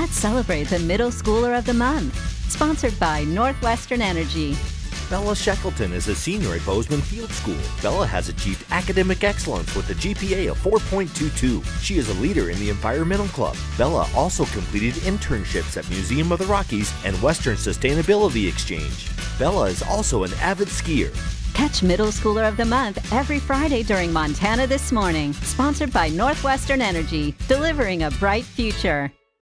Let's celebrate the Middle Schooler of the Month. Sponsored by Northwestern Energy. Bella Sheckleton is a senior at Bozeman Field School. Bella has achieved academic excellence with a GPA of 4.22. She is a leader in the Environmental Club. Bella also completed internships at Museum of the Rockies and Western Sustainability Exchange. Bella is also an avid skier. Catch Middle Schooler of the Month every Friday during Montana This Morning. Sponsored by Northwestern Energy, delivering a bright future.